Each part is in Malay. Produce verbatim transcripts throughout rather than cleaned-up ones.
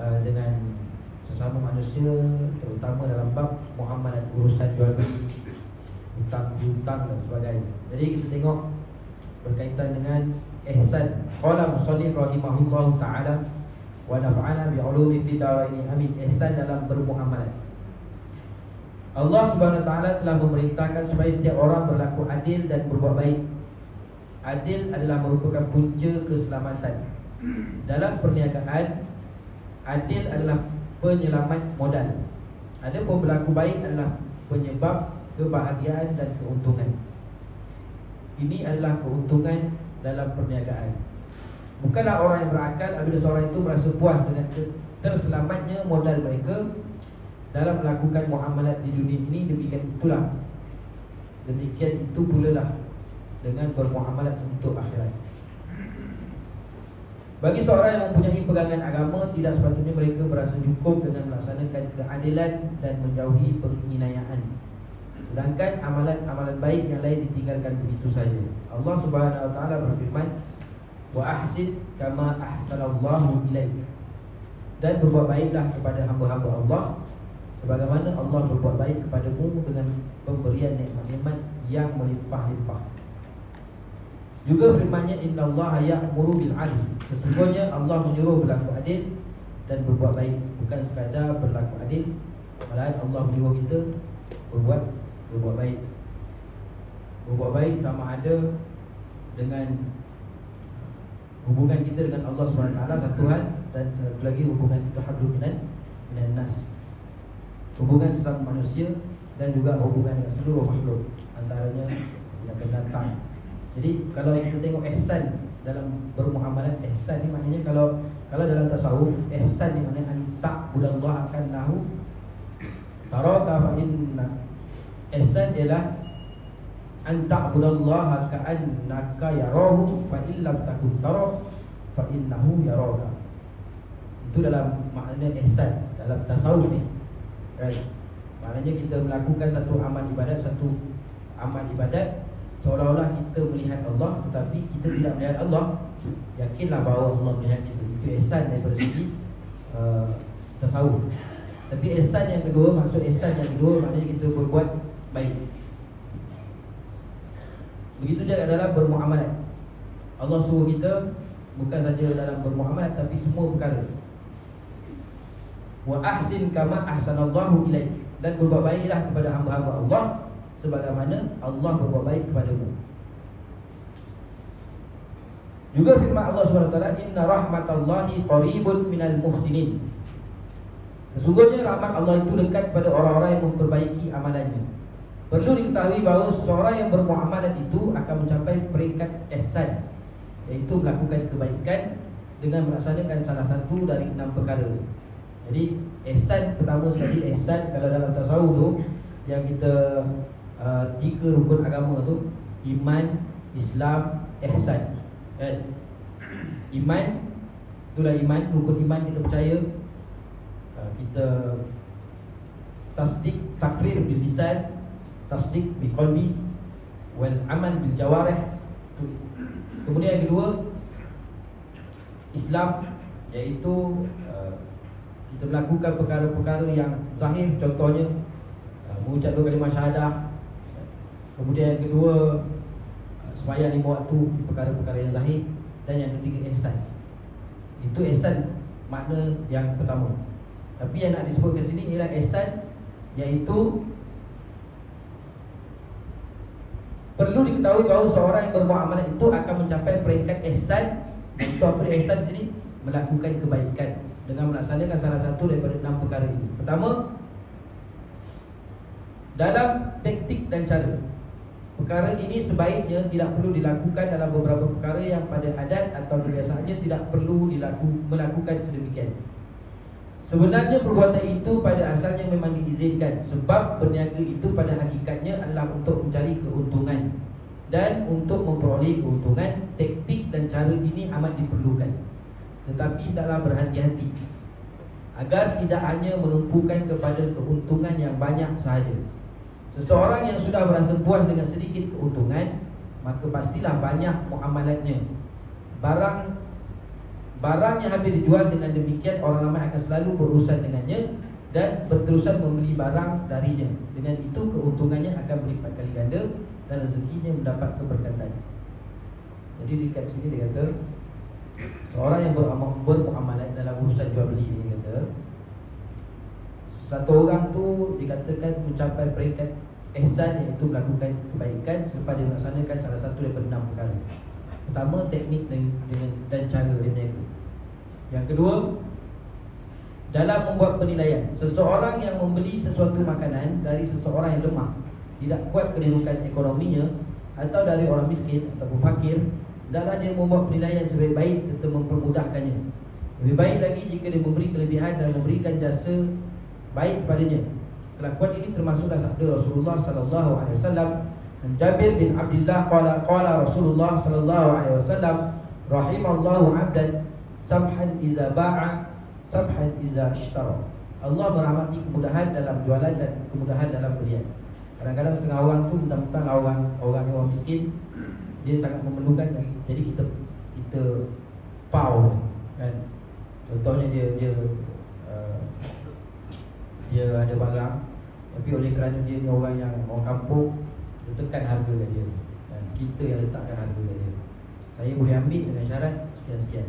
uh, dengan sesama manusia, terutama dalam bab muamalat, urusan jual beli, hutang hutang dan sebagainya. Jadi kita tengok berkaitan dengan ihsan. Qala musannif rahimahullahu taala wa nafa'ana bi ulumi fid daraini amin. Ihsan dalam bermuamalat. Allah Subhanahu wa taala telah memerintahkan supaya setiap orang berlaku adil dan berbuat baik. Adil adalah merupakan punca keselamatan. Dalam perniagaan, adil adalah penyelamat modal. Adapun berlaku baik adalah penyebab kebahagiaan dan keuntungan. Ini adalah keuntungan dalam perniagaan. Bukanlah orang yang berakal apabila seorang itu merasa puas dengan terselamatnya modal mereka dalam melakukan muamalat di dunia ini. Demikian itulah Demikian itu pula lah dengan bermuamalat untuk akhirat. Bagi seorang yang mempunyai pegangan agama, tidak sepatutnya mereka merasa cukup dengan melaksanakan keadilan dan menjauhi penginayaan, sedangkan amalan-amalan baik yang lain ditinggalkan begitu saja. Allah Subhanahu wa taala berfirman, "Wa ahsin kama ahsanallahu ilaik." Dan berbuat baiklah kepada hamba-hamba Allah sebagaimana Allah berbuat baik kepadamu dengan pemberian nikmat-nikmat yang melimpah-limpah. Juga firman-Nya, "Innallaha ya'muru bil 'adl." Sesungguhnya Allah menyuruh berlaku adil dan berbuat baik, bukan sekadar berlaku adil, malahan Allah menyuruh kita berbuat berbuat baik. Berbuat baik sama ada dengan hubungan kita dengan Allah Subhanahu wa taala, satu hal, dan satu lagi hubungan kita hablum minan minan nas. Hubungan sesama manusia dan juga hubungan dengan seluruh makhluk, antaranya yang akan datang. Jadi kalau kita tengok ihsan dalam bermuamalat, ihsan ni maknanya kalau kalau dalam tasawuf, ihsan ni maknanya anta budallaha kannahu taraka fa inna. Ihsan ialah anta budallaha ka'annaka yarahu fa illam takun tara fa innahu yaraka. Itu dalam maknanya ihsan dalam tasawuf ni. Right. Maknanya kita melakukan satu amal ibadat, satu amal ibadat seolah-olah kita melihat Allah, tetapi kita tidak melihat Allah. Yakinlah bahawa Allah melihat kita. Itu ihsan daripada segi uh, tasawuf. Tapi ihsan yang kedua, maksud ihsan yang kedua maknanya kita berbuat baik. Begitu juga dalam bermuamalat. Allah suruh kita bukan saja dalam bermuamalat, tapi semua perkara. Wa ahsin kama ahsanallahu ilaik. Dan berbuat baiklah kepada hamba-hamba Allah sebagaimana Allah berbuat baik kepadamu. Juga firman Allah Subhanahu wa taala, "Inna rahmatallahi qaribun minal muhsinin." Sesungguhnya rahmat Allah itu dekat pada orang-orang yang memperbaiki amalannya. Perlu diketahui bahawa seseorang yang bermuamalat itu akan mencapai peringkat ihsan, iaitu melakukan kebaikan dengan melaksanakan salah satu dari enam perkara. Jadi ihsan pertama sekali, ihsan kalau dalam tasawuf tu yang kita uh, tiga rukun agama tu, iman, Islam, ihsan. Kan? Iman, itulah iman, rukun iman kita percaya, uh, kita tasdik, takrir bil lisan, tasdik bil qalbi, wal amal bil jawarih. Kemudian yang kedua, Islam, iaitu uh, kita melakukan perkara-perkara yang zahir, contohnya uh, mengucap dua kalimah syahadah. Kemudian yang kedua, uh, sembahyang lima waktu, perkara-perkara yang zahir. Dan yang ketiga, ihsan. Itu ihsan makna yang pertama. Tapi yang nak disebutkan sini ialah ihsan, iaitu perlu diketahui bahawa seorang yang bermuamalah itu akan mencapai peringkat ihsan. Itu apa ihsan di sini? Melakukan kebaikan dengan melaksanakan salah satu daripada enam perkara ini. Pertama, dalam taktik dan cara. Perkara ini sebaiknya tidak perlu dilakukan dalam beberapa perkara yang pada adat atau kebiasaannya tidak perlu dilaku, melakukan sedemikian. Sebenarnya perbuatan itu pada asalnya memang diizinkan, sebab berniaga itu pada hakikatnya adalah untuk mencari keuntungan. Dan untuk memperoleh keuntungan, taktik dan cara ini amat diperlukan. Tetapi hendaklah berhati-hati agar tidak hanya menumpukan kepada keuntungan yang banyak sahaja. Seseorang yang sudah merasa puas dengan sedikit keuntungan, maka pastilah banyak muamalatnya. Barang Barang yang habis dijual dengan demikian, orang ramai akan selalu berurusan dengannya dan berterusan membeli barang darinya. Dengan itu keuntungannya akan berlipat kali ganda dan rezekinya mendapat keberkatan. Jadi dekat sini dia kata, seorang yang beramal, bermuamalat dalam urusan jual beli, dia kata satu orang tu dikatakan mencapai peringkat ihsan, iaitu melakukan kebaikan selepas dia melaksanakan salah satu daripada enam perkara. Pertama, teknik dan, dengan, dan cara dia berniaga. Yang kedua, dalam membuat penilaian. Seseorang yang membeli sesuatu makanan dari seseorang yang lemah, tidak kuat kedudukan ekonominya, atau dari orang miskin ataupun fakir, hendaklah dia membuat penilaian sebaik-baik serta mempermudahkannya. Lebih baik lagi jika dia memberi kelebihan dan memberikan jasa baik kepadanya. Kelakuan ini termasuklah sabda Rasulullah sallallahu alaihi wasallam. Jabir bin Abdullah qala qala Rasulullah sallallahu alaihi wasallam, rahimallahu 'abdan samhan iza ba'a samhan iza ishtara. Allah merahmati kemudahan dalam jualan dan kemudahan dalam belian. Kadang-kadang setengah orang tu mentang-mentang orang orang orang miskin, dia sangat memerlukan, jadi kita kita pau kan. Contohnya dia dia uh, dia ada barang, tapi oleh kerana dia ni orang yang orang kampung, dia tekan harga kat dia, dan kita yang letakkan harga kat dia. Saya boleh ambil dengan syarat sekian-sekian.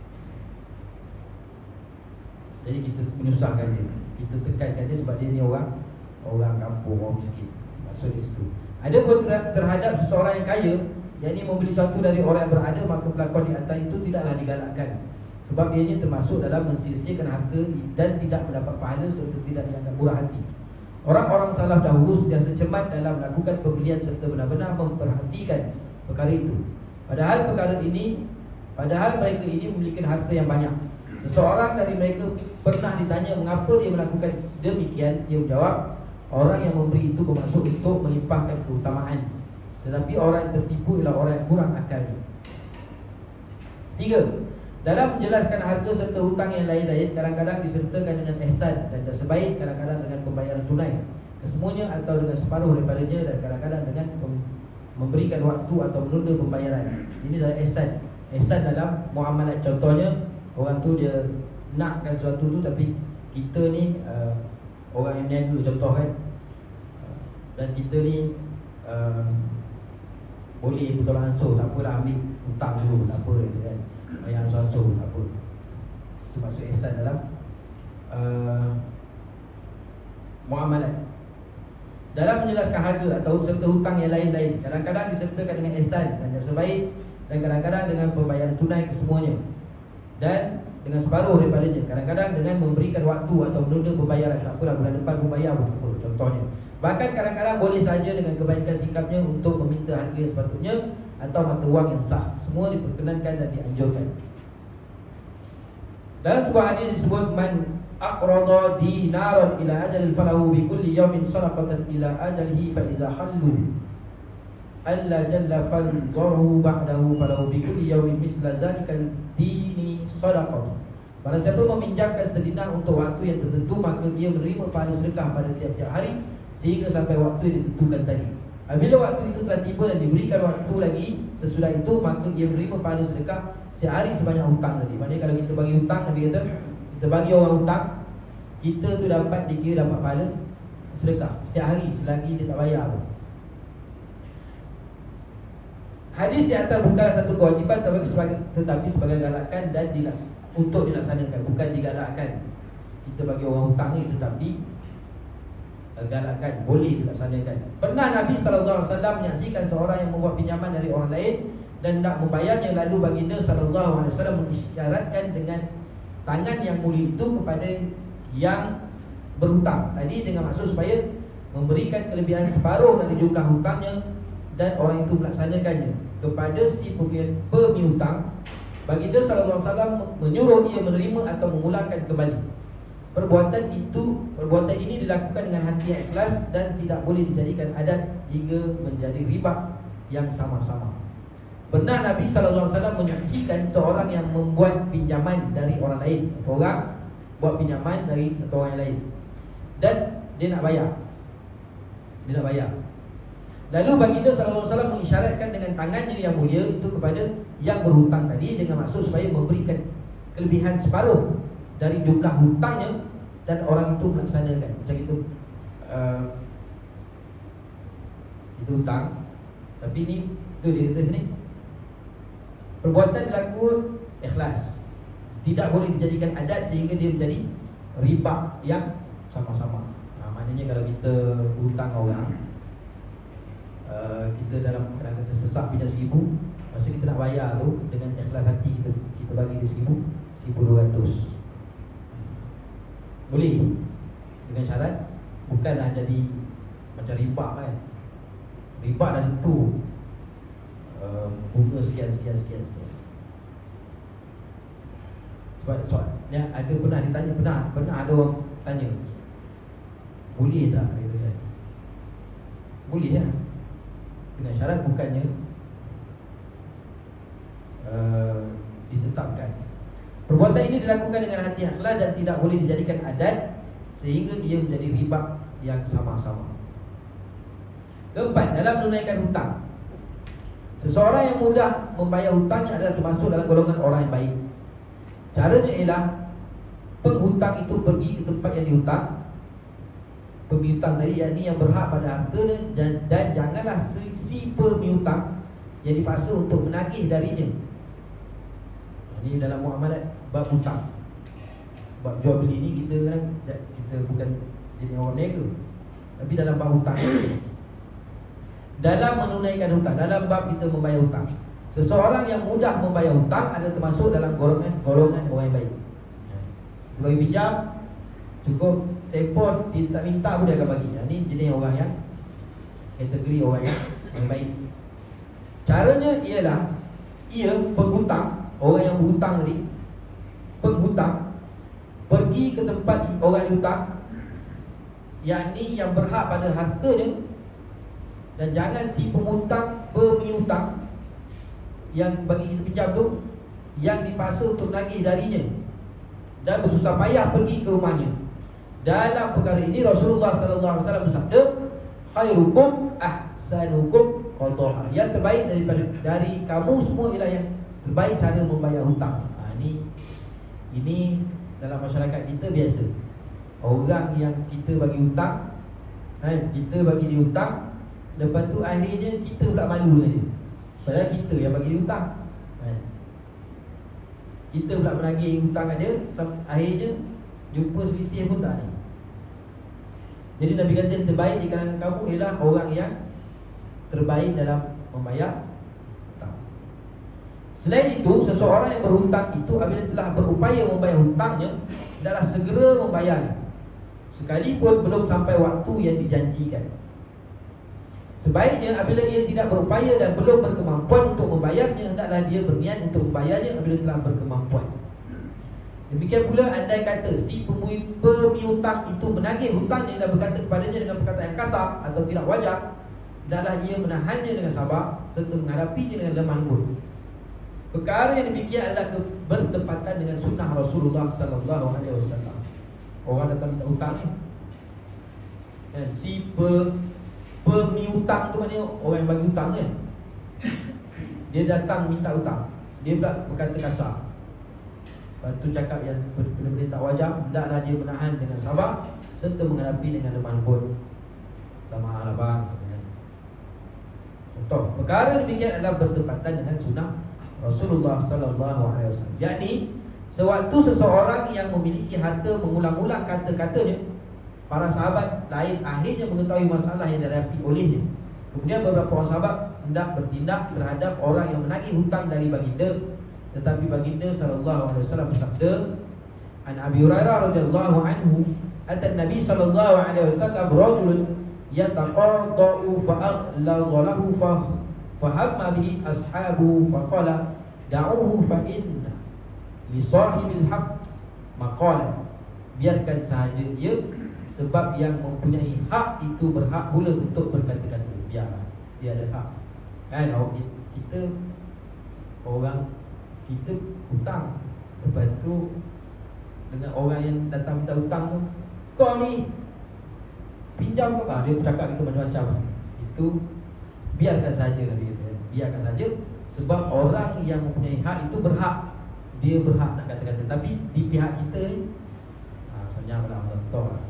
Jadi kita menyusahkan dia, kita tekankan dia sebab dia ni orang orang kampung, orang miskin. Maksud di situ. Ada pun terhadap seseorang yang kaya, yang ini membeli sesuatu dari orang yang berada, maka pelakon di atas itu tidaklah digalakkan, sebab ianya termasuk dalam mensia-siakan harta dan tidak mendapat pahala serta tidak dianggap murah hati. Orang-orang salaf dahulu sentiasa cermat dalam melakukan pembelian serta benar-benar memperhatikan perkara itu. Padahal perkara ini, padahal mereka ini memiliki harta yang banyak. Seseorang dari mereka pernah ditanya mengapa dia melakukan demikian. Dia menjawab, orang yang memberi itu bermaksud untuk melimpahkan keutamaan, tetapi orang yang tertipu ialah orang yang kurang akalnya. Tiga, dalam menjelaskan harga serta hutang yang lain-lain, kadang-kadang disertakan dengan ihsan dan jasa baik, kadang-kadang dengan pembayaran tunai kesemuanya atau dengan separuh daripadanya, dan kadang-kadang dengan memberikan waktu atau menunda pembayaran. Ini adalah ihsan. Ihsan dalam muamalat. Contohnya, orang tu dia nakkan sesuatu tu, tapi kita ni uh, orang yang niaga contoh kan, uh, dan kita ni uh, boleh betul ansur, tak apalah ambil hutang dulu, tak apa gitu kan, bayar ansur-ansur tak apa. Itu maksud ihsan dalam uh, muamalat. Dalam menjelaskan harga atau serta hutang yang lain-lain, kadang-kadang disertakan dengan ihsan dan jasa baik, dan kadang-kadang dengan pembayaran tunai kesemuanya dan dengan separuh daripadanya, kadang-kadang dengan memberikan waktu atau menunda pembayaran. Tak apalah, bulan depan membayar betul, contohnya. Bahkan kadang-kadang boleh saja dengan kebaikan sikapnya untuk meminta harga yang sepatutnya atau mata wang yang sah. Semua diperkenankan dan dianjurkan. Dalam sebuah hadis disebut, man aqrada dinaran ila ajalil falahu bi kulli yawmin sadaqatan ila ajalihi fa iza hallu alla jalla fadhahu ba'dahu falahu bi kulli yawmin misla zalikal dini sadaqah. Barang siapa meminjamkan sedinar untuk waktu yang tertentu, maka dia menerima pahala sedekah pada tiap-tiap hari sehingga sampai waktu yang ditentukan tadi. Apabila waktu itu telah tiba dan diberikan waktu lagi sesudah itu, maka dia menerima pahala sedekah sehari sebanyak hutang tadi. Maksudnya kalau kita bagi hutang, Nabi kata kita bagi orang hutang, kita tu dapat dikira dapat pahala sedekah setiap hari selagi dia tak bayar pun. Hadis di atas bukanlah satu kewajiban, tetapi sebagai, tetapi sebagai galakan dan dilak, untuk dilaksanakan, bukan digalakkan. Kita bagi orang hutang ni, tetapi uh, galakan, boleh dilaksanakan. Pernah Nabi sallallahu alaihi wasallam menyaksikan seorang yang membuat pinjaman dari orang lain dan nak membayarnya, lalu baginda sallallahu alaihi wasallam mengisyaratkan dengan tangan yang mulia itu kepada yang berhutang tadi, dengan maksud supaya memberikan kelebihan separuh dari jumlah hutangnya, dan orang itu melaksanakannya kepada si pemihutang. Baginda sallallahu alaihi wasallam menyuruh ia menerima atau memulangkan kembali. Perbuatan itu, perbuatan ini dilakukan dengan hati yang ikhlas dan tidak boleh dijadikan adat hingga menjadi riba yang sama-sama. Pernah Nabi sallallahu alaihi wasallam menyaksikan seorang yang membuat pinjaman dari orang lain. Satu orang buat pinjaman dari satu orang yang lain, dan dia nak bayar. Dia nak bayar. Lalu baginda sallallahu alaihi wasallam mengisyaratkan dengan tangannya yang mulia itu kepada yang berhutang tadi, dengan maksud supaya memberikan kelebihan separuh dari jumlah hutangnya dan orang itu melaksanakan macam itu. Uh, itu hutang. Tapi ni tu dia kata sini, perbuatan dilaku ikhlas, tidak boleh dijadikan adat sehingga dia menjadi riba yang sama-sama. Ha, maknanya kalau kita hutang orang, uh, kita dalam kadang kata sesak pinjam seribu, masa kita nak bayar tu dengan ikhlas hati kita, kita bagi dia seribu, seribu dua ratus. Boleh, dengan syarat bukanlah jadi macam riba kan. Riba dah tentu uh, bunga sekian sekian sekian sekian. Sebab soal ni ada pernah ditanya, pernah pernah ada orang tanya, boleh tak gitu kan? Boleh lah, dengan syarat bukannya uh, ditetapkan. Perbuatan ini dilakukan dengan hati ikhlas dan tidak boleh dijadikan adat sehingga ia menjadi riba yang sama-sama. Keempat, dalam menunaikan hutang, seseorang yang mudah membayar hutangnya adalah termasuk dalam golongan orang yang baik. Caranya ialah penghutang itu pergi ke tempat yang dihutang, pemihutang tadi, yakni yang berhak pada harta, dan, dan janganlah si pemihutang yang dipaksa untuk menagih darinya. Ini dalam muamalat bab hutang, bab jual beli ni kita kan, kita bukan jadi orang niaga, tapi dalam bab hutang dalam menunaikan hutang, dalam bab kita membayar hutang, seseorang yang mudah membayar hutang adalah termasuk dalam golongan-golongan orang yang baik. Kita bagi pinjam, cukup telefon, dia tak minta pun dia akan bagi. Ini jenis orang yang, kategori orang yang, yang baik. Caranya ialah ia penghutang, orang yang berhutang tadi, penghutang pergi ke tempat orang dihutang, yakni yang berhak pada hartanya, dan jangan si pemutang, pemihutang yang bagi kita pinjam tu, yang dipaksa untuk nagih darinya dan bersusah payah pergi ke rumahnya. Dalam perkara ini Rasulullah sallallahu alaihi wasallam bersabda, khairukum ahsanukum qada'a. Yang terbaik daripada dari kamu semua ialah yang terbaik cara membayar hutang. Ha, ini ini dalam masyarakat kita biasa. Orang yang kita bagi hutang, kan, kita bagi dia hutang, lepas tu akhirnya kita pula malu dengan dia, padahal kita yang bagi dia hutang, kan? Kita pula menagih hutang kat dia, akhirnya jumpa selisih pun tak ni. Jadi Nabi kata yang terbaik di kalangan kamu ialah orang yang terbaik dalam membayar hutang. Selain itu, seseorang yang berhutang itu apabila telah berupaya membayar hutangnya, hendaklah segera membayarnya, sekalipun belum sampai waktu yang dijanjikan. Sebaiknya apabila ia tidak berupaya dan belum berkemampuan untuk membayarnya, hendaklah dia berniat untuk membayarnya apabila telah berkemampuan. Demikian pula andai kata si pemihutang itu menagih hutangnya dan berkata kepadanya dengan perkataan yang kasar atau tidak wajar, hendaklah ia menahannya dengan sabar serta menghadapinya dengan lemah lembut. Perkara yang demikian adalah bertepatan dengan sunnah Rasulullah sallallahu alaihi wasallam. Orang datang minta hutang ni, dan si pe pemihutang tu maknanya orang yang bagi hutang kan, dia datang minta hutang, dia pula berkata kasar, lepas tu cakap yang benar-benar tak wajar, hendaklah dia menahan dengan sabar serta menghadapi dengan lemah lembut. Tak mahal lah bang. Contoh, perkara demikian adalah bertepatan dengan sunnah Rasulullah sallallahu alaihi wasallam, yakni sewaktu seseorang yang memiliki harta mengulang-ulang kata-katanya, para sahabat lain akhirnya mengetahui masalah yang dihadapi olehnya. Kemudian beberapa orang sahabat hendak bertindak terhadap orang yang menagih hutang dari baginda, tetapi baginda sallallahu alaihi wasallam bersabda, An Abi Hurairah radhiyallahu anhu, ata Nabi sallallahu alaihi wasallam rajulun yataqadau fa'aghladha lahu fa fahamma bihi ashabu faqala da'uhu fa inna li sahibil haqq maqala. Biarkan sahaja dia, sebab yang mempunyai hak itu berhak pula untuk berkata-kata. Biarlah, dia ada hak. Kan kita orang kita hutang, lepas tu dengan orang yang datang minta hutang tu, kau ni pinjam ke apa? Dia bercakap itu macam-macam. Itu biarkan saja, Nabi kata. Biarkan saja, sebab orang yang mempunyai hak itu berhak dia berhak nak kata-kata. Tapi di pihak kita ni, ha, soalnya pada contoh lah.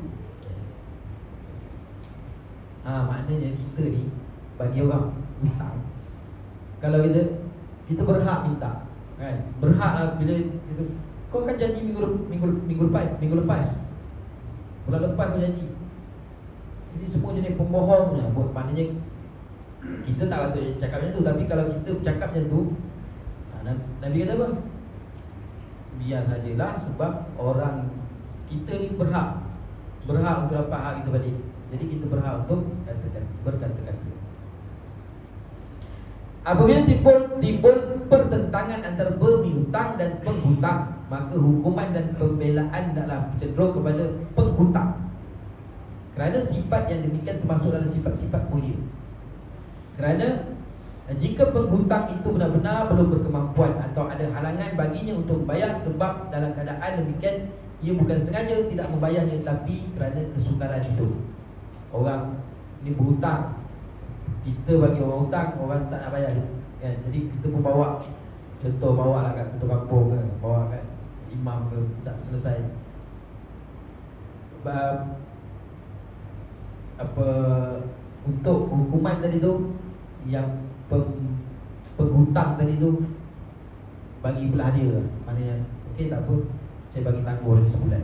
Ha, maknanya kita ni bagi orang hutang, kalau kita kita berhak minta, kan? Berhak lah bila kita, kau kan janji minggu minggu minggu lepas, minggu lepas, bulan lepas kau janji. Jadi semua jenis pembohongnya. Maknanya kita tak patut cakap macam tu. Tapi kalau kita bercakap macam tu, Nabi kata apa? Biar sajalah, sebab orang kita ni berhak Berhak untuk dapat hak kita balik. Jadi kita berhak untuk kata-kata, berkata-kata. Apabila timbul, timbul pertentangan antara berhutang dan penghutang, maka hukuman dan pembelaan adalah cenderung kepada penghutang, kerana sifat yang demikian termasuk dalam sifat-sifat mulia. Kerana jika penghutang itu benar-benar belum berkemampuan atau ada halangan baginya untuk membayar, sebab dalam keadaan demikian ia bukan sengaja tidak membayarnya, tapi kerana kesukaran hidup. Orang ni berhutang, kita bagi orang hutang, orang tak nak bayar, kan? Jadi kita pun bawa, contoh bawa lah kat ketua kampung ke, bawa kat imam ke, tak selesai. Sebab apa, untuk hukuman tadi tu, yang peng, penghutang tadi tu bagi belah dia, maknanya okey tak apa, saya bagi tangguh lagi sebulan.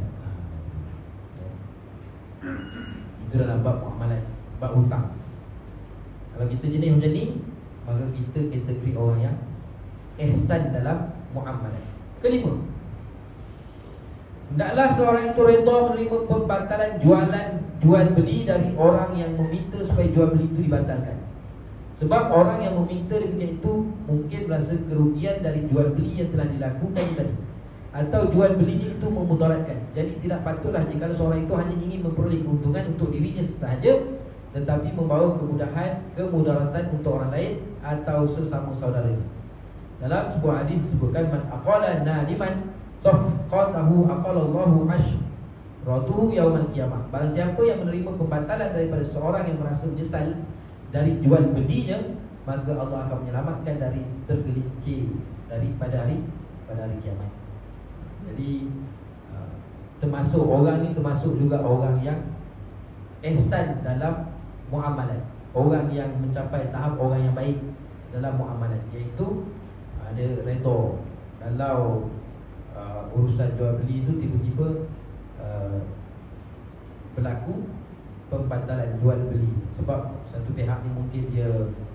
Itu dalam bab muamalat, bab hutang. Kalau kita jenis macam ni, maka kita kategori orang yang ihsan dalam muamalat. Kelima, hendaklah seorang itu redha menerima pembatalan jualan jual beli dari orang yang meminta supaya jual beli itu dibatalkan. Sebab orang yang meminta demikian itu mungkin merasa kerugian dari jual beli yang telah dilakukan tadi, atau jual belinya itu memudaratkan. Jadi tidak patutlah jika seorang itu hanya ingin memperoleh keuntungan untuk dirinya sahaja, tetapi membawa kemudahan, kemudaratan untuk orang lain atau sesama saudara. Dalam sebuah hadis disebutkan, man aqala nadiman safqatahu aqalallahu ashratuhu yaumal qiyamah. Barang siapa yang menerima pembatalan daripada seorang yang merasa menyesal dari jual belinya, maka Allah akan menyelamatkan dari tergelincir daripada hari pada hari kiamat. Jadi termasuk orang ni, termasuk juga orang yang ihsan dalam muamalat, orang yang mencapai tahap orang yang baik dalam muamalat, iaitu ada redha. Kalau uh, urusan jual beli itu tiba-tiba uh, berlaku pembatalan jual beli, sebab satu pihak ni mungkin dia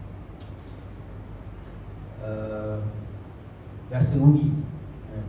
uh, rasa rugi, uh,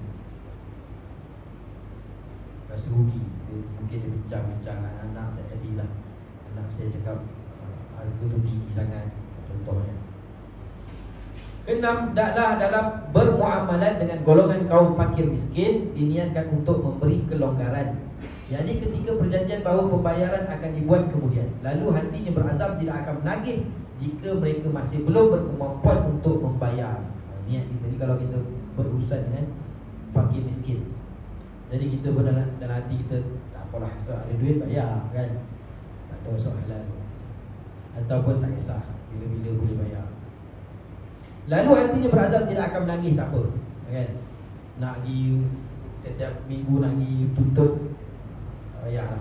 rasa rugi dia, mungkin dia bincang-bincang dengan anak, tak jadilah, anak saya cakap uh, harga tu tinggi sangat, contohnya. Keenam, hendaklah dalam bermuamalat dengan golongan kaum fakir miskin diniatkan untuk memberi kelonggaran, yakni ketika perjanjian bahawa pembayaran akan dibuat kemudian, lalu hatinya berazam tidak akan menagih jika mereka masih belum berkemampuan untuk membayar. Niat kita ni kalau kita berurusan dengan fakir miskin, jadi kita pun dalam, dalam hati kita, tak apalah, so ada duit bayar, kan? Tak ada usaha halal, ataupun tak kisah, bila-bila boleh bayar. Lalu hatinya berazam tidak akan menagih, tak apa, kan? Nak pergi setiap minggu nak pergi tuntut, bayarlah.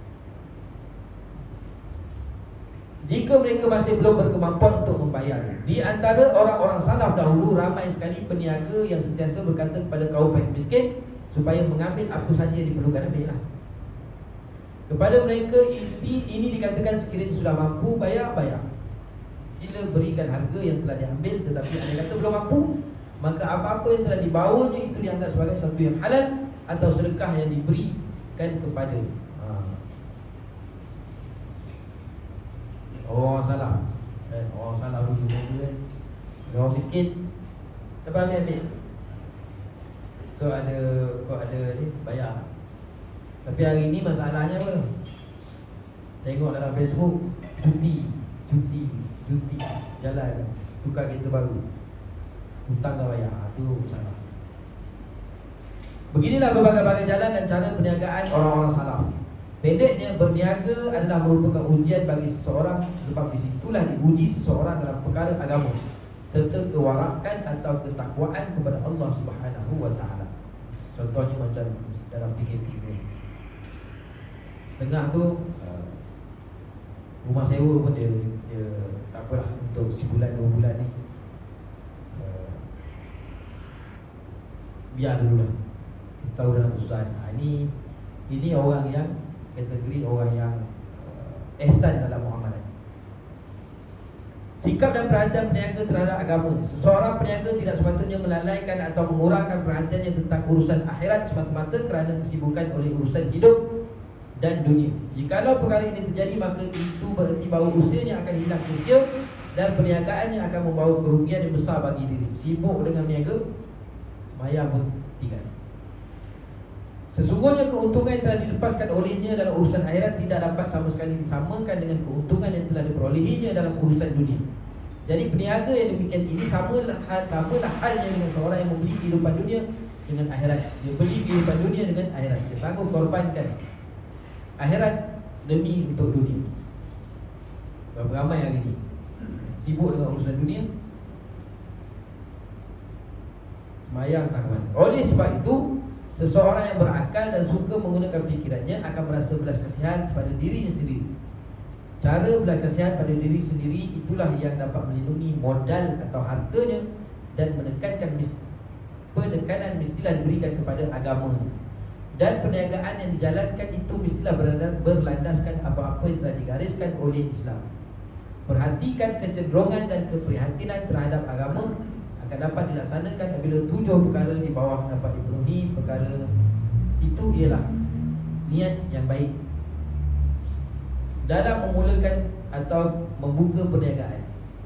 Jika mereka masih belum berkemampuan untuk membayar. Di antara orang-orang salaf dahulu, ramai sekali peniaga yang sentiasa berkata kepada kaum fakir miskin supaya mengambil apa saja yang diperlukan, ambillah. Kepada mereka ini, ini dikatakan sekiranya sudah mampu bayar, bayar. Sila berikan harga yang telah diambil. Tetapi anda kata belum mampu, maka apa-apa yang telah dibawanya itu dianggap sebagai sesuatu yang halal atau sedekah yang diberikan kepada ha. Orang salah, eh, orang salah dulu kan, orang miskin, siapa ambil-ambil. So ada, kau ada ni, bayar. Tapi hari ni masalahnya apa? Tengok dalam Facebook, cuti, cuti, cuti, jalan, tukar kereta baru, hutang tak bayar, itu salah. Beginilah berbagai-bagai jalan dan cara perniagaan orang-orang salaf. Pendeknya, berniaga adalah merupakan ujian bagi seseorang, sebab disitulah diuji seseorang dalam perkara agama serta kewarakan atau ketakwaan kepada Allah Subhanahu wa taala. Contohnya macam dalam P K P ni, setengah tu uh, rumah sewa pun dia, dia tak apalah untuk sebulan dua bulan ni, uh, biar dulu lah, tahu dalam kesusahan. Ha, ini ini orang yang kategori orang yang uh, ihsan dalam muamalah. Sikap dan perhatian peniaga terhadap agama. Seseorang peniaga tidak sepatutnya melalaikan atau mengurangkan perhatiannya tentang urusan akhirat semata-mata kerana kesibukan oleh urusan hidup dan dunia. Jikalau perkara ini terjadi, maka itu berarti bahawa usahanya akan hilang sia dan perniagaannya akan membawa kerugian yang besar bagi diri. Sibuk dengan niaga, maya pun tinggal. Sesungguhnya keuntungan yang telah dilepaskan olehnya dalam urusan akhirat tidak dapat sama sekali disamakan dengan keuntungan yang telah diperolehinya dalam urusan dunia. Jadi peniaga yang demikian ini samalah hal samalah halnya dengan seorang yang membeli kehidupan dunia dengan akhirat. Dia beli kehidupan dunia dengan akhirat. Dia sanggup korbankan akhirat demi untuk dunia. Berapa ramai hari ini sibuk dengan urusan dunia, semayang tak mana. Oleh sebab itu, seseorang yang berakal dan suka menggunakan fikirannya akan merasa belas kasihan kepada dirinya sendiri. Cara belas kasihan pada diri sendiri itulah yang dapat melindungi modal atau hartanya dan menekankan penekanan mestilah diberikan kepada agamanya. Dan perniagaan yang dijalankan itu mestilah berlandaskan apa-apa yang telah digariskan oleh Islam. Perhatikan kecenderungan dan keprihatinan terhadap agama akan dapat dilaksanakan apabila tujuh perkara di bawah dapat dipenuhi. Perkara itu ialah niat yang baik dalam memulakan atau membuka perniagaan.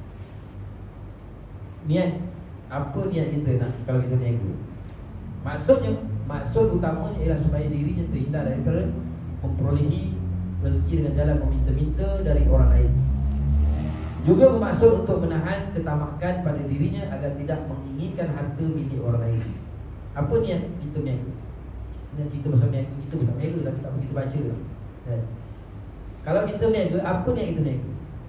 Niat, apa niat kita nak kalau kita niaga? Maksudnya, maksud utamanya ialah supaya dirinya terhindar daripada memperolehi rezeki dengan jalan meminta-minta dari orang lain. Juga bermaksud untuk menahan ketamakan pada dirinya agar tidak menginginkan harta milik orang lain. Apa niat kita niaga? Niat cerita pasal niaga, kita bukan niaga tapi tak apa kita baca lah. Kan? Kalau kita niaga, apa niat kita niaga?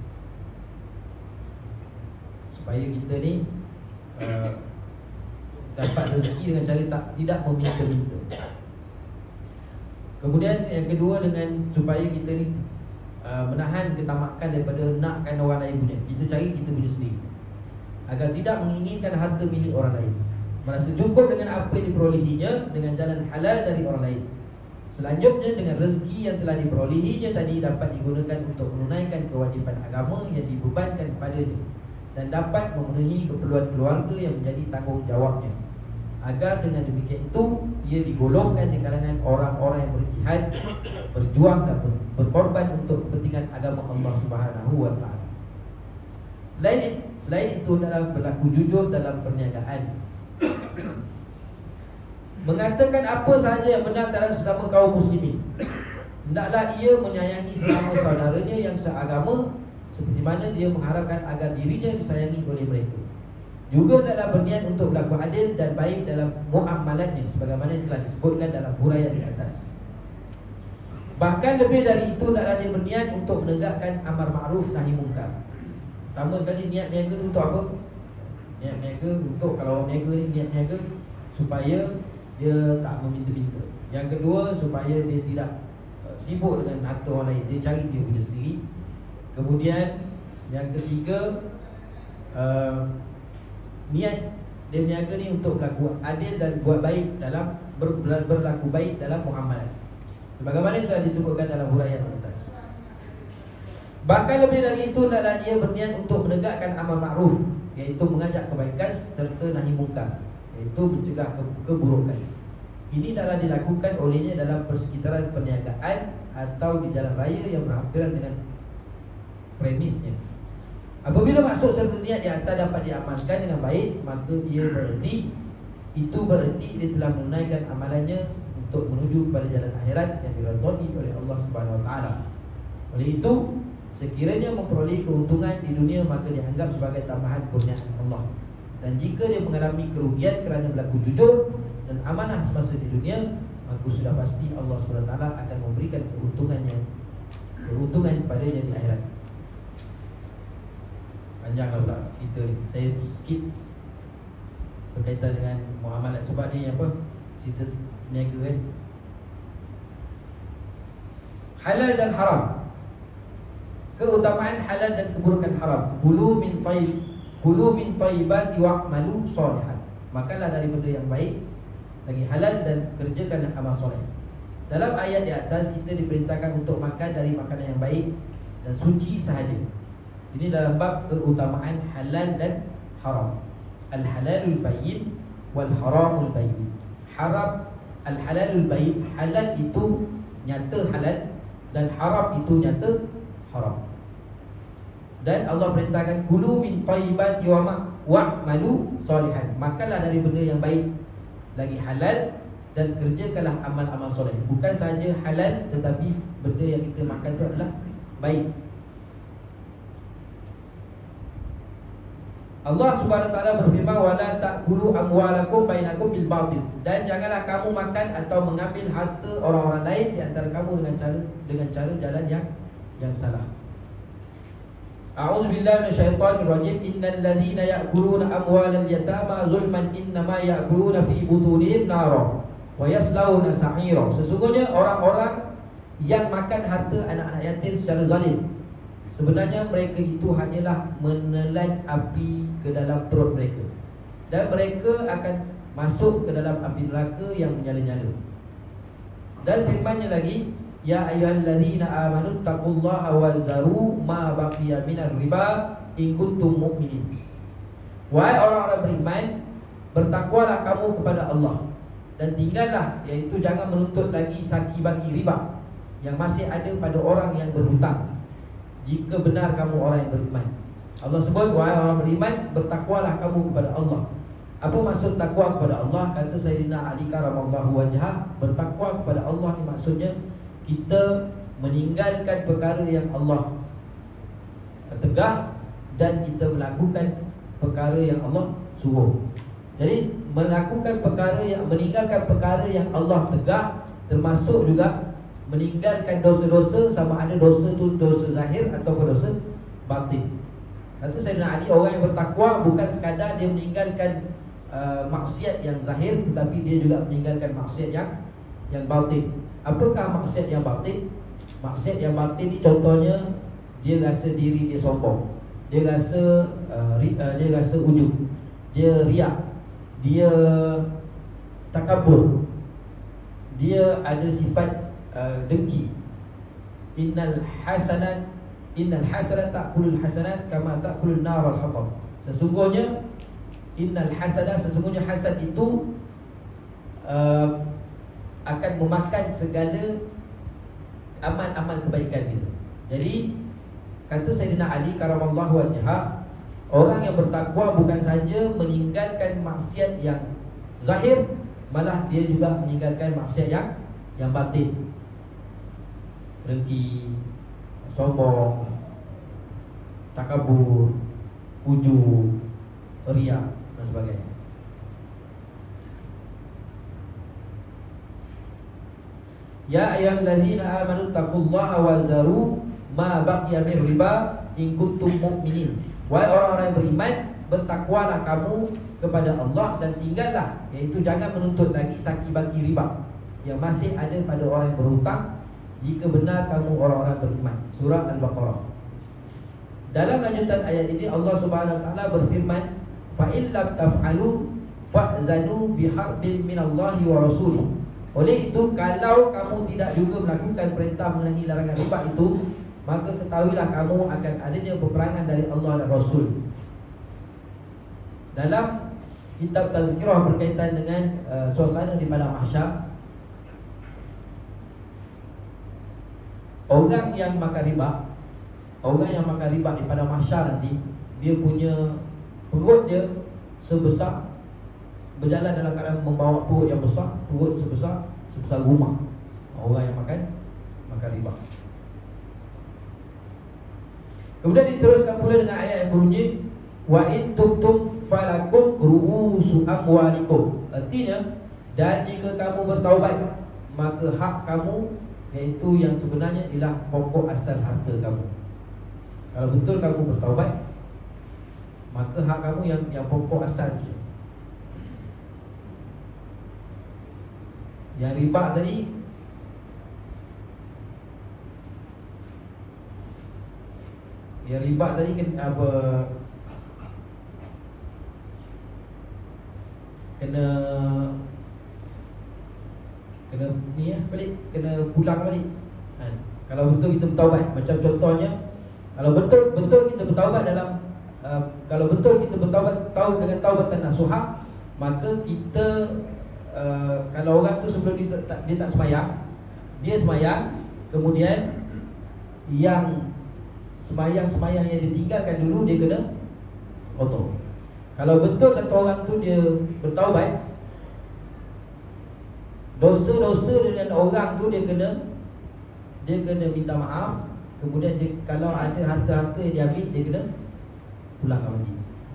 Supaya kita ni uh, dapat rezeki dengan cara tak, tidak meminta-minta. Kemudian yang kedua, dengan supaya kita ni Uh, menahan ketamakan daripada nakkan orang lain punya. Kita cari kita punya sendiri, agar tidak menginginkan harta milik orang lain. Merasa cukup dengan apa yang diperolehinya dengan jalan halal dari orang lain. Selanjutnya, dengan rezeki yang telah diperolehinya tadi dapat digunakan untuk menunaikan kewajipan agama yang dibebankan kepadanya dan dapat memenuhi keperluan keluarga yang menjadi tanggungjawabnya. Agar dengan demikian itu ia digolongkan di kalangan orang-orang yang berjihad, berjuang dan berkorban untuk kepentingan agama Allah Subhanahu wa taala. Selain selain itu adalah berlaku jujur dalam perniagaan. Mengatakan apa sahaja yang benar terhadap sesama kaum muslimin. Hendaklah ia menyayangi sesama saudaranya yang seagama seperti mana dia mengharapkan agar dirinya disayangi oleh mereka. Juga hendaklah berniat untuk berlaku adil dan baik dalam muamalatnya sebagaimana yang telah disebutkan dalam huraian di atas. Bahkan lebih dari itu, hendaklah dia berniat untuk menegakkan amar ma'ruf nahi munkar. Pertama sekali, niat niaga itu untuk apa? Niat niaga untuk, kalau orang niaga ni niat niaga supaya dia tak meminta-minta. Yang kedua, supaya dia tidak uh, sibuk dengan harta orang lain, dia cari dia punya sendiri. Kemudian yang ketiga, uh, niat dia berniaga ni untuk berlaku adil dan buat baik dalam ber, berlaku baik dalam muamalah sebagaimana yang telah disebutkan dalam huraian atas. Bahkan lebih dari itu, hendaklah ia berniat untuk menegakkan amar ma'ruf, iaitu mengajak kebaikan, serta nahi munkar, iaitu mencegah ke keburukan. Ini hendaklah dilakukan olehnya dalam persekitaran perniagaan atau di jalan raya yang berhampiran dengan premisnya. Apabila maksud serta niat di atas dapat diamalkan dengan baik, maka ia bererti itu bererti dia telah menunaikan amalannya untuk menuju kepada jalan akhirat yang diridhai oleh Allah Subhanahu wa taala. Oleh itu, sekiranya memperoleh keuntungan di dunia, maka dianggap sebagai tambahan kurniaan Allah. Dan jika dia mengalami kerugian kerana berlaku jujur dan amanah semasa di dunia, maka sudah pasti Allah Subhanahu wa taala akan memberikan keuntungannya keuntungan padanya di akhirat. Panjang lah pula kita ni, saya skip berkaitan dengan muamalat sebab ni apa, cerita niaga kan. Halal dan haram. Keutamaan halal dan keburukan haram. Kulu min tayyib, kulu min tayyibati wa'malu sholihan. Makanlah dari benda yang baik, lagi halal, dan kerjakanlah amal soleh. Dalam ayat di atas kita diperintahkan untuk makan dari makanan yang baik dan suci sahaja. Ini dalam bab keutamaan halal dan haram. Al-halalul bayyin wal haramul bayyin. Haram, al-halalul bayyin, halal itu nyata halal dan haram itu nyata haram. Dan Allah perintahkan kulu min tayyibati wa'malu sholihan. Makanlah dari benda yang baik, lagi halal, dan kerjakanlah amal-amal soleh. Bukan saja halal, tetapi benda yang kita makan itu adalah baik. Allah Subhanahu wa taala berfirman, wala ta'kulu amwalakum bainakum bil batil. Dan janganlah kamu makan atau mengambil harta orang-orang lain di antara kamu dengan cara dengan cara jalan yang yang salah. A'udzubillahi minasyaitonir rajim. Innal ladzina ya'kuluna amwalal yatama zulman innama ya'kuluna fi butunihim nara wa yaslawna sa'ira. Sesungguhnya orang-orang yang makan harta anak-anak yatim secara zalim, sebenarnya mereka itu hanyalah menelan api ke dalam perut mereka, dan mereka akan masuk ke dalam api neraka yang menyala-nyala. Dan firman-Nya lagi, ya ayyuhalladzina amanu taqullaha wazaru ma baqiya minar riba in kuntum mu'minin. Wahai orang-orang beriman, bertakwalah kamu kepada Allah, dan tinggallah, iaitu jangan menuntut lagi saki baki riba yang masih ada pada orang yang berhutang, jika benar kamu orang yang beriman. Allah sebut, wahai orang beriman, bertakwalah kamu kepada Allah. Apa maksud takwa kepada Allah? Kata Sayyidina Ali karamallahu wajhah, bertakwa kepada Allah ni maksudnya kita meninggalkan perkara yang Allah tegah, dan kita melakukan perkara yang Allah suruh. Jadi melakukan perkara yang, meninggalkan perkara yang Allah tegah, termasuk juga meninggalkan dosa-dosa, sama ada dosa tu dosa zahir ataupun dosa batin. Kata Sayyidina Ali, orang yang bertakwa bukan sekadar dia meninggalkan uh, maksiat yang zahir, tetapi dia juga meninggalkan maksiat yang yang batin. Apakah maksiat yang batin? Maksiat yang batin ni contohnya, dia rasa diri dia sombong, dia rasa uh, ri, uh, dia rasa ujub, dia riak, dia takabur, dia ada sifat uh, dengki. Innal hasanat innal hasanat ta'kulul hasanat kama ta'kulun nar al-hatab. Sesungguhnya innal hasanat, sesungguhnya hasad itu uh, akan memakan segala amal-amal kebaikan kita. Jadi kata Sayyidina Ali karamallahu wajhah, orang yang bertakwa bukan saja meninggalkan maksiat yang zahir, malah dia juga meninggalkan maksiat yang yang batin. Dengki, sombong, takabur, ujub, riya dan sebagainya. Ya ayyuhalladzina amanu taqullaha wazaru ma baqiya mir riba in kuntum mu'minin. Wahai orang-orang yang beriman, bertakwalah kamu kepada Allah, dan tinggallah, iaitu jangan menuntut lagi saki baki riba yang masih ada pada orang yang berhutang, jika benar kamu orang-orang beriman. Surah Al-Baqarah. Dalam lanjutan ayat ini Allah Subhanahu wa taala berfirman, fa in lam taf'alu fa'zanu biharbin minallahi wa rasulih. Oleh itu, kalau kamu tidak juga melakukan perintah mengenai larangan riba itu, maka ketahuilah kamu akan adanya peperangan dari Allah dan Rasul. Dalam kitab Tazkirah berkaitan dengan uh, suasana di padang mahsyar, orang yang makan riba, orang yang makan riba di padang mahsyar nanti, dia punya perut dia sebesar, berjalan dalam keadaan membawa perut yang besar, perut sebesar sebesar rumah. Orang yang makan makan riba. Kemudian diteruskan pula dengan ayat yang berbunyi, wa in tubtum falakum ru'usu amwalikum. Artinya, dan jika kamu bertaubat, maka hak kamu, iaitu yang sebenarnya ialah pokok asal harta kamu. Kalau betul kamu bertaubat, maka hak kamu yang yang pokok asal itu. Yang riba tadi Yang riba tadi kena apa? Kena Kena ni ya balik, kena pulang balik. Ha. Kalau betul kita bertaubat, macam contohnya, kalau betul betul kita bertaubat dalam uh, kalau betul kita bertaubat tahu dengan taubatan nasuha, maka kita uh, kalau orang tu sebelum dia tak, dia tak sembahyang, dia sembahyang, kemudian yang sembahyang-sembahyang yang ditinggalkan dulu dia kena potong. Kalau betul satu orang tu dia bertaubat, dosa-dosa dengan orang tu dia kena dia kena minta maaf. Kemudian dia, kalau ada harta-harta yang dia ambil, dia kena pulangkan balik.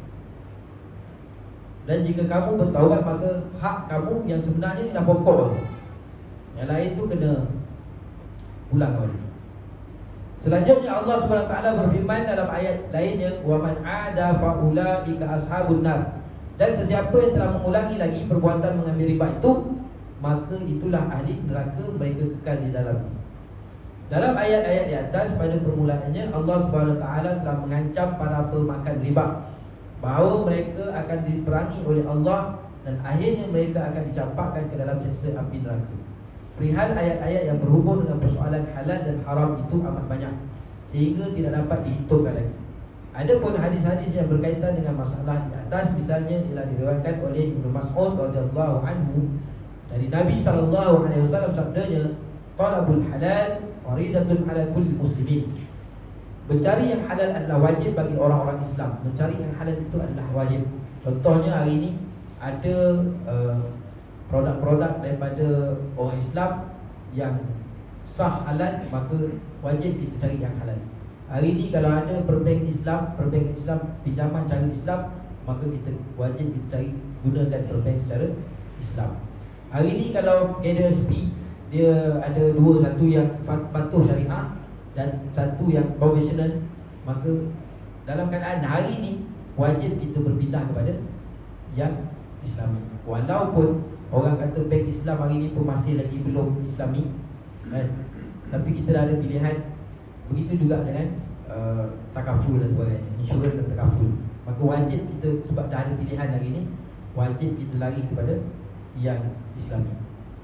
Dan jika kamu bertaubat, maka hak kamu yang sebenarnya ialah pokok, yang lain tu kena pulangkan balik. Selanjutnya Allah subhanahu wa taala berfirman dalam ayat lainnya, wa man ada fa ulaika ashabun nar. Dan sesiapa yang telah mengulangi lagi perbuatan mengambil riba itu, maka itulah ahli neraka, mereka kekal di dalamnya. Dalam ayat-ayat di atas pada permulaannya Allah Subhanahu Wa Taala telah mengancam para pemakan riba bahawa mereka akan diperangi oleh Allah dan akhirnya mereka akan dicampakkan ke dalam siksa api neraka. Perihal ayat-ayat yang berhubung dengan persoalan halal dan haram itu amat banyak sehingga tidak dapat dihitungkan lagi. Adapun hadis-hadis yang berkaitan dengan masalah di atas, misalnya ialah diriwayatkan oleh Ibnu Mas'ud radhiyallahu anhu dari Nabi sallallahu alaihi wasallam, sabdanya, talabul halal faridatun ala kulli muslimin. Mencari yang halal adalah wajib bagi orang-orang Islam. Mencari yang halal itu adalah wajib. Contohnya hari ini ada uh, produk-produk daripada orang Islam yang sah halal, maka wajib kita cari yang halal. Hari ini kalau ada perbankan Islam, perbankan Islam pinjaman cara Islam, maka kita wajib kita cari gunakan perbankan secara Islam. Hari ini kalau K D S P dia ada dua, satu yang patuh syariah dan satu yang konvensional, maka dalam keadaan hari ini wajib kita berpindah kepada yang Islami. Walaupun orang kata bank Islam hari ini pun masih lagi belum Islami, kan? Tapi kita dah ada pilihan. Begitu juga dengan uh, takaful dan sebagainya, insurans dan takaful. Maka wajib kita, sebab dah ada pilihan hari ini, wajib kita lari kepada yang Islami.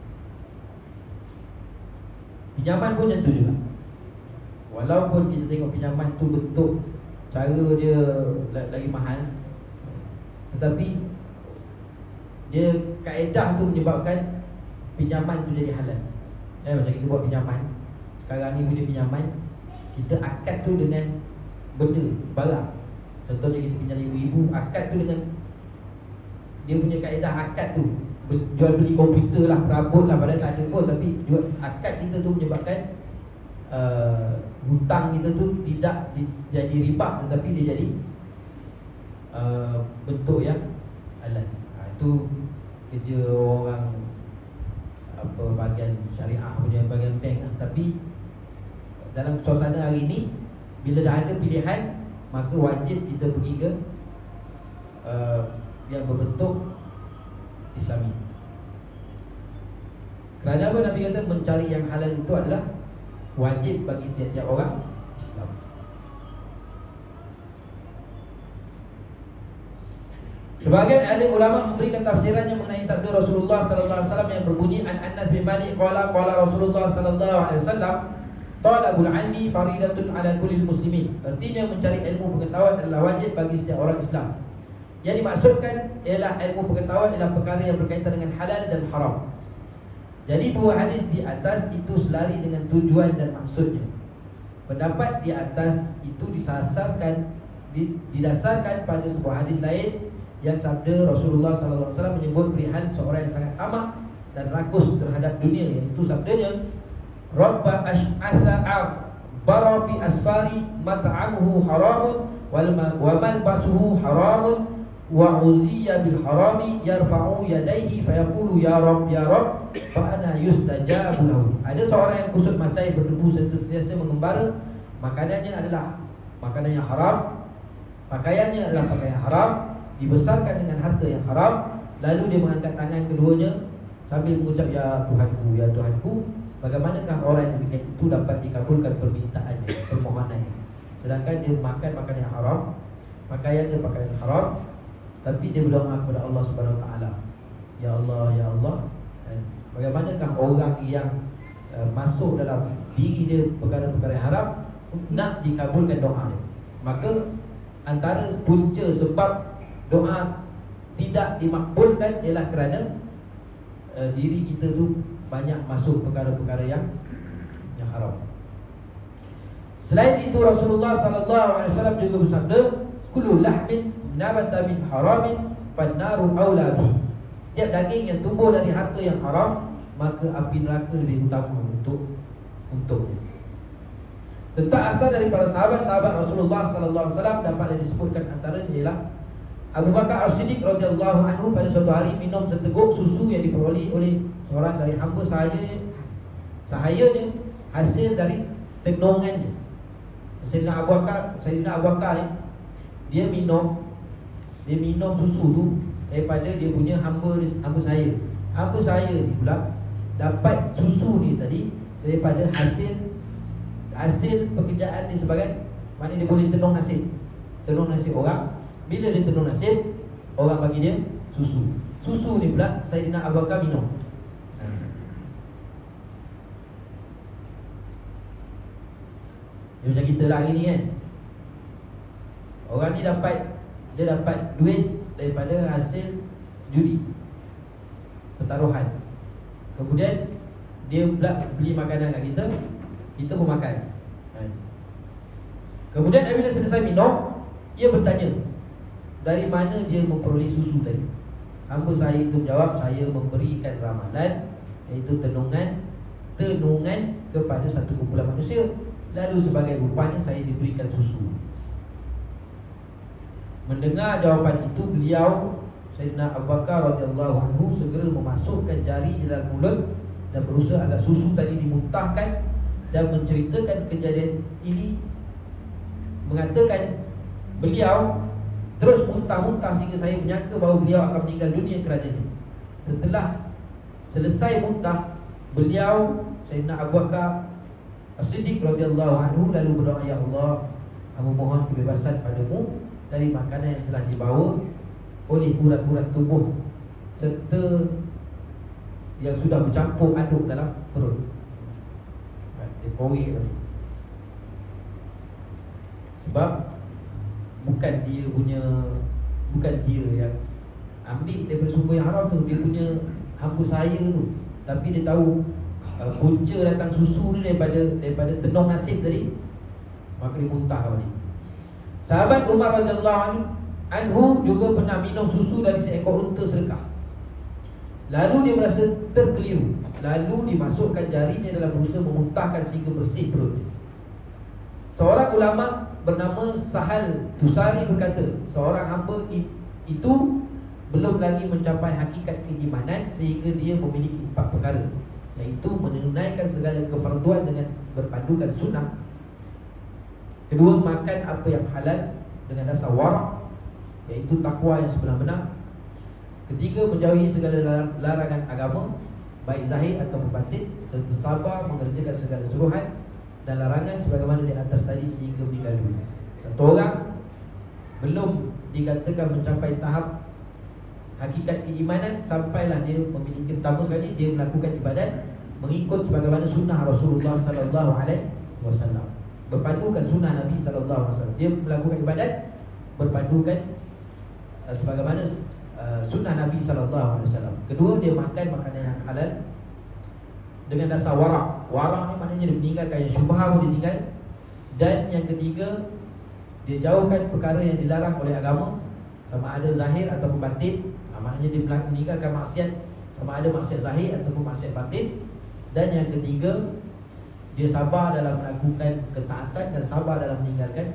Pinjaman pun macam tu juga. Walaupun kita tengok pinjaman tu bentuk cara dia lagi mahal, tetapi dia kaedah tu menyebabkan pinjaman tu jadi halal. Eh, macam kita buat pinjaman sekarang ni, punya pinjaman kita akad tu dengan benda, barang. Contohnya kita pinjam lima ribu, akad tu dengan dia punya kaedah akad tu, jual beli komputer lah, perabot lah, padahal tak ada pun, tapi jual, akad kita tu menyebabkan uh, hutang kita tu tidak di, jadi riba, tetapi dia jadi uh, bentuk yang halal. Ha, itu kerja orang apa bahagian syariah punya, bahagian bank lah. Tapi dalam suasana hari ini, bila dah ada pilihan, maka wajib kita pergi ke uh, yang berbentuk Islami. Kerana apa Nabi kata mencari yang halal itu adalah wajib bagi tiap-tiap orang Islam. Sebagian alim ulama memberikan tafsirannya mengenai sabda Rasulullah sallallahu alaihi wasallam yang berbunyi, an Anas bin Malik qala qala Rasulullah sallallahu alaihi wasallam, talabul ilmi faridatun ala kulli muslimin. Artinya mencari ilmu pengetahuan adalah wajib bagi setiap orang Islam. Yang dimaksudkan ialah ilmu pengetahuan ialah perkara yang berkaitan dengan halal dan haram. Jadi dua hadis di atas itu selari dengan tujuan dan maksudnya. Pendapat di atas itu disasarkan didasarkan pada sebuah hadis lain yang sabda Rasulullah sallallahu alaihi wasallam menyebut perihal seorang yang sangat tamak dan rakus terhadap dunia, iaitu sabdanya, Rabba ash'atha bara fi asfari mat'amuhu haramun wal malbasuhu haramun wa uziya bil harami yarfa'u yadayhi fayaqulu ya Rabb ya Rabb fa ana yustajabu lahu. Ada seorang yang kusut masai berdebu serta sentiasa mengembara, makanannya adalah makanan yang haram, pakaiannya adalah pakaian haram, dibesarkan dengan harta yang haram, lalu dia mengangkat tangan keduanya sambil mengucap ya Tuhanku, ya Tuhanku, bagaimanakah orang yang demikian itu dapat dikabulkan permintaannya, permohonannya? Sedangkan dia makan makanan yang haram, pakaian dia pakaian haram, tapi dia berdoa kepada Allah Subhanahu Wa Taala, ya Allah, ya Allah. Dan bagaimanakah orang yang uh, masuk dalam diri dia perkara-perkara haram nak dikabulkan doa dia? Maka antara punca sebab doa tidak dimakbulkan ialah kerana uh, diri kita tu banyak masuk perkara-perkara yang yang haram. Selain itu Rasulullah sallallahu alaihi wasallam juga bersabda, kullu lahmin nabata min haramin fannaru aula bi. Setiap daging yang tumbuh dari harta yang haram, maka api neraka lebih utama untuk untuknya. Tentang asal dari para sahabat-sahabat Rasulullah sallallahu alaihi wasallam dapat disebutkan antaranya ialah Abu Bakar As-Siddiq radhiyallahu anhu pada suatu hari minum seteguk susu yang diperoleh oleh seorang dari hamba sahayanya, sahayanya hasil dari tenungannya. Sayyidina Abu Bakar, Sayyidina Abu Bakar ni dia minum dia minum susu tu daripada dia punya hamba hamba saya. Hamba saya ni pula dapat susu ni tadi daripada hasil hasil pekerjaan dia sebagai, maknanya dia boleh tenung nasib. Tenung nasib orang. Bila dia tenung nasib, orang bagi dia susu. Susu ni pula Sayyidina Abu Bakar minum. Dia macam kita lah hari ni kan. Orang ni dapat, dia dapat duit daripada hasil judi, pertaruhan. Kemudian dia pula beli makanan kat kita, kita pun makan. Kemudian bila selesai minum, dia bertanya, dari mana dia memperoleh susu tadi? Hamba saya itu menjawab, saya memberikan ramalan, iaitu tenungan Tenungan kepada satu kumpulan manusia, lalu sebagai upahnya saya diberikan susu. Mendengar jawapan itu, beliau Sayyidina Abu Bakar radhiyallahu anhu segera memasukkan jari di dalam mulut dan berusaha agar susu tadi dimuntahkan, dan menceritakan kejadian ini, mengatakan beliau terus muntah-muntah sehingga saya menyangka bahawa beliau akan meninggal dunia kerananya. Setelah selesai muntah, beliau Sayyidina Abu Bakar As-Siddiq radhiyallahu anhu lalu berdoa, ya Allah, aku mohon kebebasan padamu dari makanan yang telah dibawa oleh urat-urat tubuh serta yang sudah bercampur aduk dalam perut. Dia korek tadi. Sebab bukan dia punya, bukan dia yang ambil daripada sumber yang haram tu, dia punya hamba saya tu. Tapi dia tahu uh, punca datang susu ni daripada daripada tenung nasib tadi, maka dia muntah balik. Sahabat Umar radhiyallahu anhu juga pernah minum susu dari seekor unta sedekah. Lalu dia merasa terkeliru, lalu dimasukkan jarinya dalam berusaha memuntahkan sehingga bersih perutnya. Seorang ulama bernama Sahal Tusari berkata, seorang hamba itu belum lagi mencapai hakikat keimanan sehingga dia memiliki empat perkara, iaitu menunaikan segala kefarduan dengan berpandukan sunnah. Kedua, makan apa yang halal dengan dasar wara', iaitu takwa yang sebenar-benar. Ketiga, menjauhi segala larangan agama, baik zahir atau batin, serta sabar mengerjakan segala suruhan dan larangan sebagaimana di atas tadi sehingga meninggal dunia. Satu orang belum dikatakan mencapai tahap hakikat keimanan sampailah dia memiliki, pertama sekali dia melakukan ibadat mengikut sebagaimana sunnah Rasulullah sallallahu alaihi wasallam, berpandukan sunnah Nabi sallallahu alaihi wasallam. Dia melakukan ibadat berpandukan uh, sebagaimana uh, sunnah Nabi sallallahu alaihi wasallam. Kedua, dia makan makanan yang halal dengan dasar wara'. Wara' ni maknanya dia meninggalkan yang syubhah pun dia tinggal. Dan yang ketiga, dia jauhkan perkara yang dilarang oleh agama, sama ada zahir ataupun batin. Ha, maknanya dia meninggalkan maksiat, sama ada maksiat zahir ataupun maksiat batin. Dan yang ketiga, dia sabar dalam melakukan ketaatan dan sabar dalam meninggalkan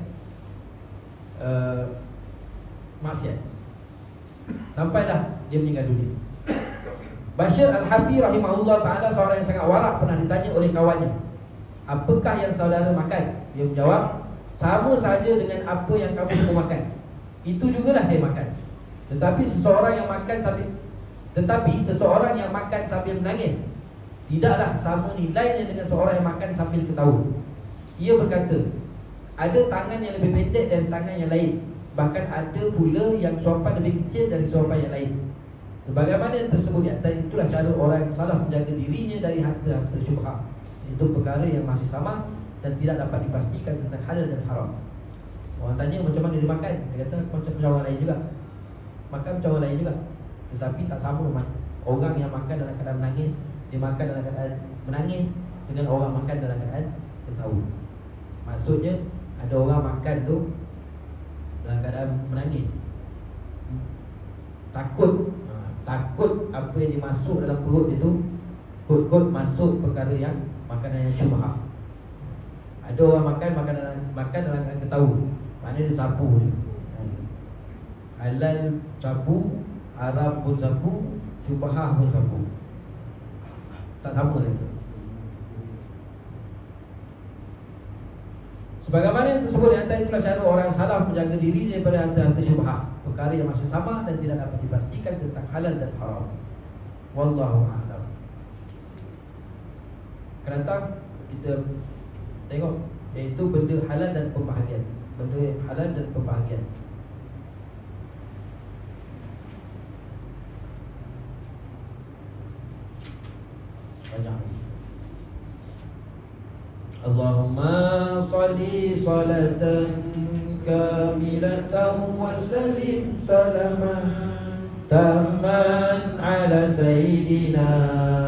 uh, maksiat, sampailah dia meninggal dunia. Bashir Al-Hafi rahimahullah ta'ala, seorang yang sangat warak, pernah ditanya oleh kawannya, apakah yang saudara makan? Dia menjawab, sama saja dengan apa yang kamu semua makan, itu jugalah saya makan. Tetapi seseorang yang makan sambil Tetapi seseorang yang makan sambil menangis tidaklah sama nilainya dengan seorang yang makan sambil ketawa. Ia berkata, ada tangan yang lebih pendek dari tangan yang lain, bahkan ada pula yang suapan lebih kecil dari suapan yang lain. Sebagaimana yang tersebut di atas, itulah cara orang yang salah menjaga dirinya dari harta-harta syubhat. Itu perkara yang masih sama dan tidak dapat dipastikan tentang halal dan haram. Orang tanya macam mana dia makan, dia kata macam orang lain juga, makan macam orang lain juga. Tetapi tak sama. Orang yang makan dalam keadaan menangis, dia makan dalam keadaan menangis dengan orang makan dalam keadaan ketawa. Maksudnya ada orang makan tu dalam keadaan menangis, takut ha, takut apa yang dimasuk dalam perut itu kot-kot masuk perkara yang makanan yang syubhat. Ada orang makan makan dalam makan dalam keadaan ketawa, maknanya dia sapu dia. Halal sapu, haram pun sapu, syubhat pun sapu. Tak sama itu. Sebagaimana yang tersebut di atas, itulah cara orang salah menjaga diri daripada harta-harta syubhat, perkara yang masih sama dan tidak dapat dipastikan tentang halal dan haram. Wallahu a'lam. Akan datang kita tengok, iaitu benda halal dan pembahagian. Benda halal dan pembahagian. Banyak. Allahumma salli salatan kamilatan wa sallim salaman tamman ala sayyidina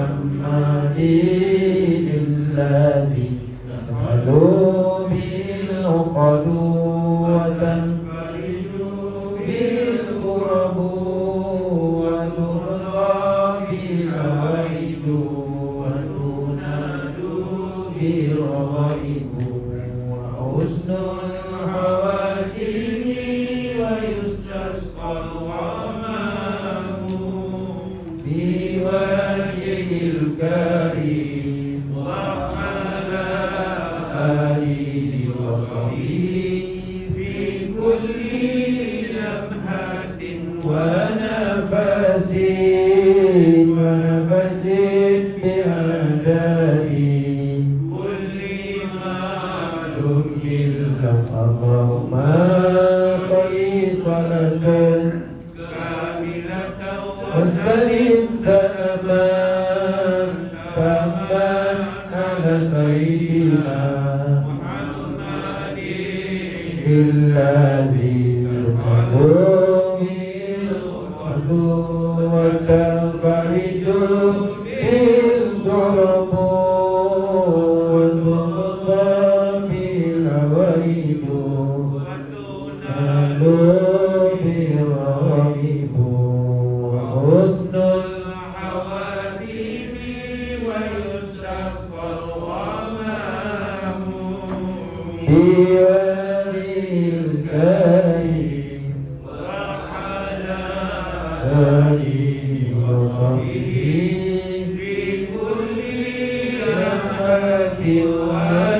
Muhammadin allazi talu bil uqadu wa tanfariju bil qurabu wa turqa bil awaidu wa tunadu bil ghaibu wa husnul hawatimi wa yustasqal ghamamu bi wajhil karim wa ala alihi wa sahbihi fi kulli lamhatin wa nafasin wa nafasin bi adari kulli ma'lum billah. Allahumma salli salatan kamilatan wa sallim salaman tamman ala sayyidina Muhammadin allazi qadumil qadu wa tanfariju bil qurabu wa tuqda bil awaidu wa tunadu bil ghaibu wa husnul hawatimi wa yustasqal ghamamu bi walil karim wa ala alihi wa sahbihi fi kulli lamhatin wa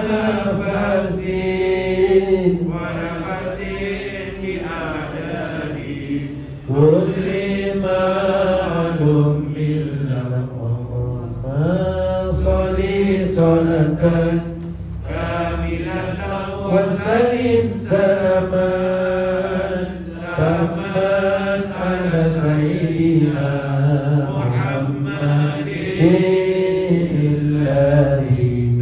nafasin wa nafasin bi adadi kulli ma'lum billah. Allahumma salli salatan kamilatan wa sallim salaman tamman ala sayyidina Muhammadin allazi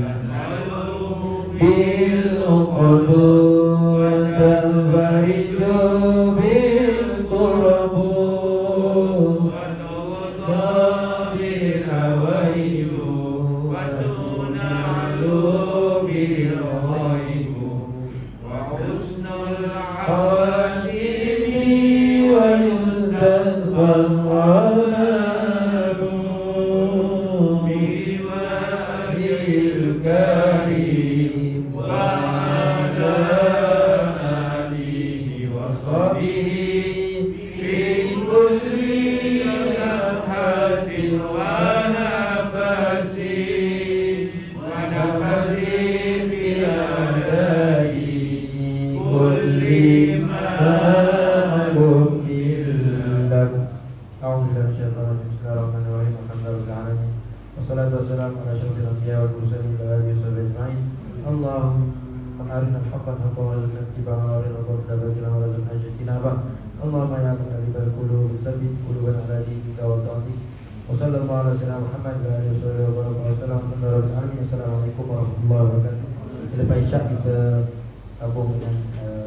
bil uqadu wa tanfariju bil qurabu wa tuqda bil awaidu wa tunadu bil ghaibu wa husnul hawatimi wa yustasqal ghamamu bi wajhil karim wa ala alihi wa sahbihi fi kulli lamhatin wa nafasin wa nafasin bi adadi kulli ma'lum billah. A'udzu billahi Allahumma arina al-haqqa haqqa wa arina al-tibaa wa arina al-batila batila wa arina al-hajjatinaba. Allahumma ya muqallibal qulub tsabbit qulubana ala dinika wa ta'atik. Wa sallallahu ala sayyidina Muhammad wa alihi wasallam. Assalamualaikum warahmatullahi wabarakatuh. Selepas isyak kita sambung dengan uh,